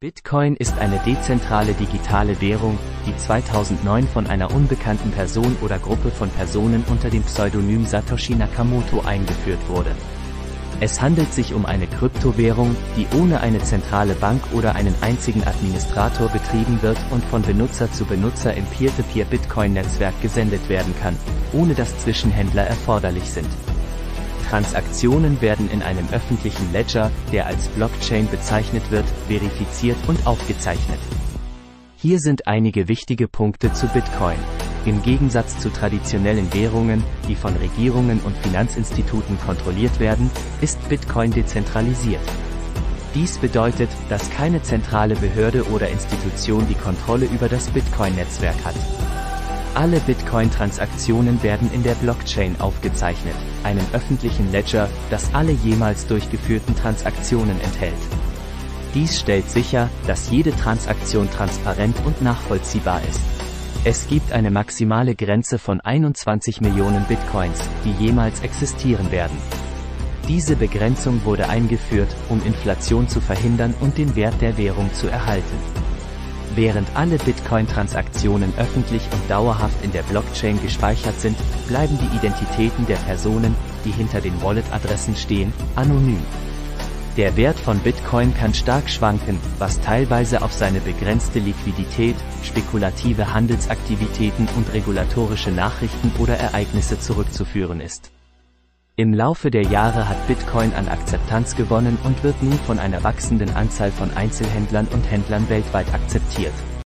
Bitcoin ist eine dezentrale digitale Währung, die 2009 von einer unbekannten Person oder Gruppe von Personen unter dem Pseudonym Satoshi Nakamoto eingeführt wurde. Es handelt sich um eine Kryptowährung, die ohne eine zentrale Bank oder einen einzigen Administrator betrieben wird und von Benutzer zu Benutzer im Peer-to-Peer-Bitcoin-Netzwerk gesendet werden kann, ohne dass Zwischenhändler erforderlich sind. Transaktionen werden in einem öffentlichen Ledger, der als Blockchain bezeichnet wird, verifiziert und aufgezeichnet. Hier sind einige wichtige Punkte zu Bitcoin. Im Gegensatz zu traditionellen Währungen, die von Regierungen und Finanzinstituten kontrolliert werden, ist Bitcoin dezentralisiert. Dies bedeutet, dass keine zentrale Behörde oder Institution die Kontrolle über das Bitcoin-Netzwerk hat. Alle Bitcoin-Transaktionen werden in der Blockchain aufgezeichnet, einem öffentlichen Ledger, das alle jemals durchgeführten Transaktionen enthält. Dies stellt sicher, dass jede Transaktion transparent und nachvollziehbar ist. Es gibt eine maximale Grenze von 21 Millionen Bitcoins, die jemals existieren werden. Diese Begrenzung wurde eingeführt, um Inflation zu verhindern und den Wert der Währung zu erhalten. Während alle Bitcoin-Transaktionen öffentlich und dauerhaft in der Blockchain gespeichert sind, bleiben die Identitäten der Personen, die hinter den Wallet-Adressen stehen, anonym. Der Wert von Bitcoin kann stark schwanken, was teilweise auf seine begrenzte Liquidität, spekulative Handelsaktivitäten und regulatorische Nachrichten oder Ereignisse zurückzuführen ist. Im Laufe der Jahre hat Bitcoin an Akzeptanz gewonnen und wird nun von einer wachsenden Anzahl von Einzelhändlern und Händlern weltweit akzeptiert.